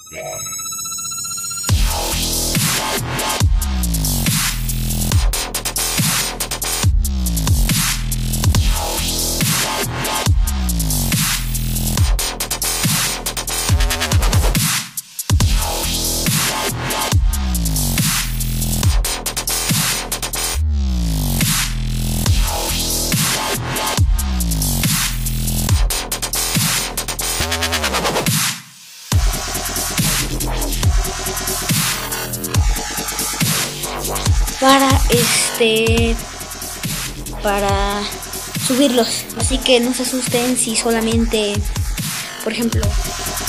para subirlos, así que no se asusten si solamente, por ejemplo,